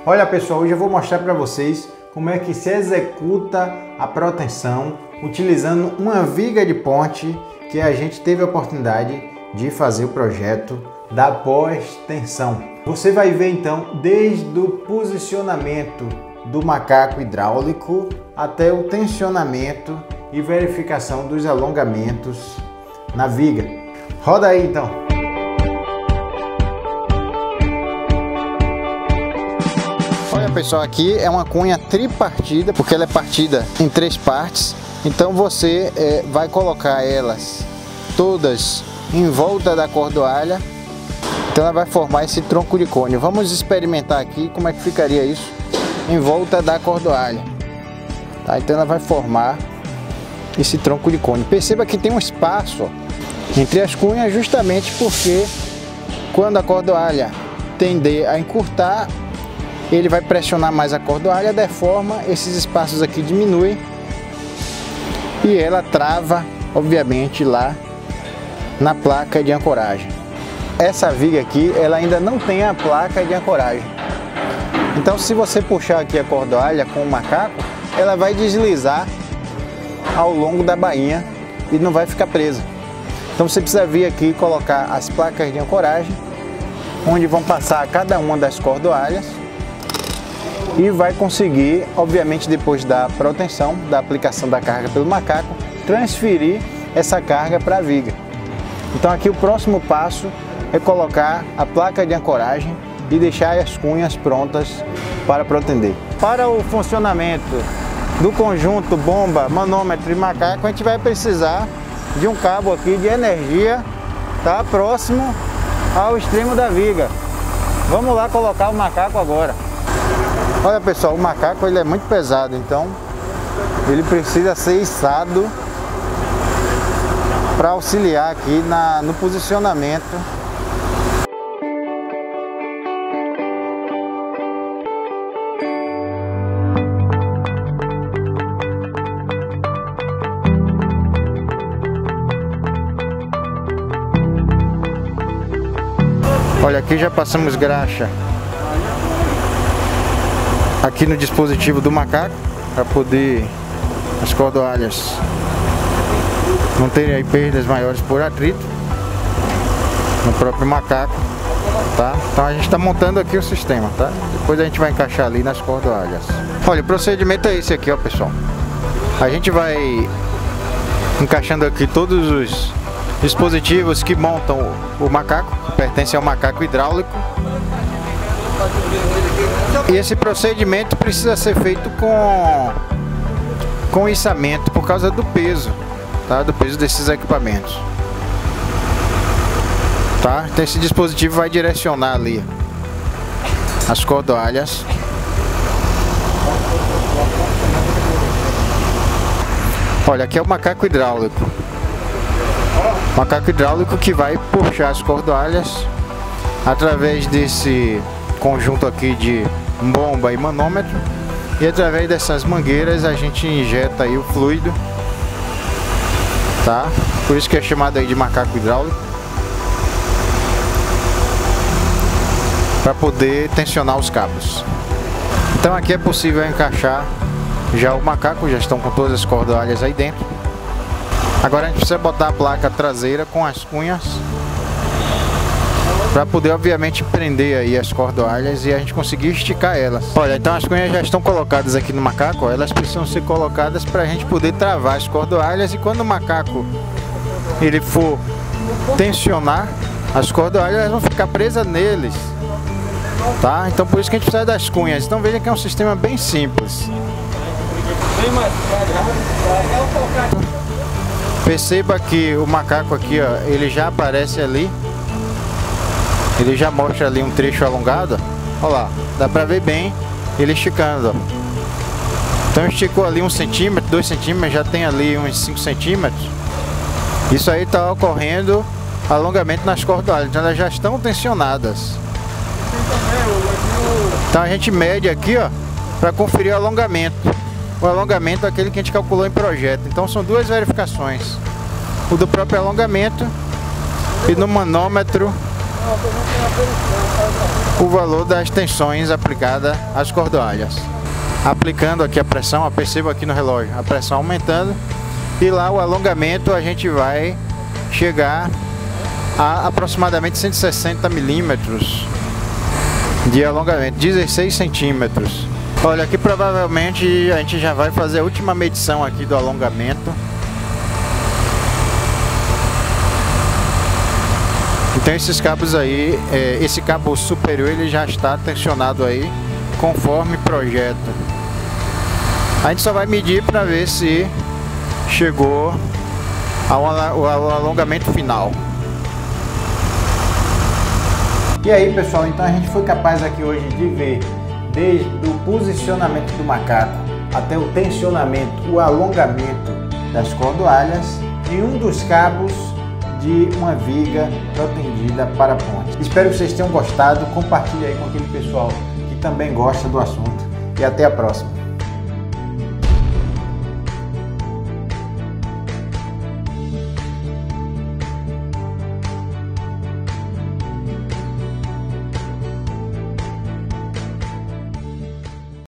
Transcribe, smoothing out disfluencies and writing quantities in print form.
Olha pessoal, hoje eu vou mostrar para vocês como é que se executa a protensão utilizando uma viga de ponte que a gente teve a oportunidade de fazer o projeto da pós-tensão. Você vai ver então desde o posicionamento do macaco hidráulico até o tensionamento e verificação dos alongamentos na viga. Roda aí então! Olha pessoal, aqui é uma cunha tripartida, porque ela é partida em 3 partes. Então você vai colocar elas todas em volta da cordoalha. Então ela vai formar esse tronco de cone. Vamos experimentar aqui como é que ficaria isso em volta da cordoalha. Tá? Então ela vai formar esse tronco de cone. Perceba que tem um espaço entre as cunhas, justamente porque quando a cordoalha tender a encurtar, ele vai pressionar mais a cordoalha, deforma, esses espaços aqui diminuem e ela trava, obviamente, lá na placa de ancoragem. Essa viga aqui, ela ainda não tem a placa de ancoragem. Então, se você puxar aqui a cordoalha com o macaco, ela vai deslizar ao longo da bainha e não vai ficar presa. Então, você precisa vir aqui e colocar as placas de ancoragem, onde vão passar cada uma das cordoalhas. E vai conseguir, obviamente, depois da protensão, da aplicação da carga pelo macaco, transferir essa carga para a viga. Então aqui o próximo passo é colocar a placa de ancoragem e deixar as cunhas prontas para protender. Para o funcionamento do conjunto bomba, manômetro e macaco, a gente vai precisar de um cabo aqui de energia, tá, próximo ao extremo da viga. Vamos lá colocar o macaco agora. Olha pessoal, o macaco ele é muito pesado, então ele precisa ser içado para auxiliar aqui no posicionamento. Olha, aqui já passamos graxa aqui no dispositivo do macaco, para poder as cordoalhas não terem aí perdas maiores por atrito no próprio macaco, tá? Então a gente está montando aqui o sistema, tá? Depois a gente vai encaixar ali nas cordoalhas. Olha, o procedimento é esse aqui, ó pessoal. A gente vai encaixando aqui todos os dispositivos que montam o macaco, que pertencem ao macaco hidráulico. E esse procedimento precisa ser feito com içamento por causa do peso, tá? Do peso desses equipamentos, tá? Então esse dispositivo vai direcionar ali as cordoalhas. Olha, aqui é o macaco hidráulico. Macaco hidráulico que vai puxar as cordoalhas através desse conjunto aqui de bomba e manômetro, e através dessas mangueiras a gente injeta aí o fluido, tá? Por isso que é chamado aí de macaco hidráulico, para poder tensionar os cabos. Então aqui é possível encaixar já o macaco, já estão com todas as cordoalhas aí dentro. Agora a gente precisa botar a placa traseira com as cunhas para poder, obviamente, prender aí as cordoalhas e a gente conseguir esticar elas. Olha, então as cunhas já estão colocadas aqui no macaco, ó, elas precisam ser colocadas para a gente poder travar as cordoalhas, e quando o macaco ele for tensionar as cordoalhas, elas vão ficar presas neles, tá? Então por isso que a gente precisa das cunhas. Então veja que é um sistema bem simples. Perceba que o macaco aqui, ó, ele já aparece ali. Ele já mostra ali um trecho alongado. Olha lá, dá pra ver bem ele esticando, ó. Então esticou ali 1 centímetro, 2 centímetros, já tem ali uns 5 centímetros. Isso aí está ocorrendo alongamento nas cordoalhas, então elas já estão tensionadas. Então a gente mede aqui, ó, para conferir o alongamento. O alongamento é aquele que a gente calculou em projeto. Então são 2 verificações: o do próprio alongamento e no manômetro o valor das tensões aplicadas às cordoalhas. Aplicando aqui a pressão, perceba aqui no relógio a pressão aumentando, e lá o alongamento a gente vai chegar a aproximadamente 160 milímetros de alongamento, 16 centímetros. Olha, aqui provavelmente a gente já vai fazer a última medição aqui do alongamento. Então esses cabos aí, esse cabo superior ele já está tensionado aí conforme projeto. A gente só vai medir para ver se chegou ao alongamento final. E aí pessoal, então a gente foi capaz aqui hoje de ver desde o posicionamento do macaco até o tensionamento, o alongamento das cordoalhas em um dos cabos de uma viga protendida para ponte. Espero que vocês tenham gostado, compartilhe aí com aquele pessoal que também gosta do assunto e até a próxima.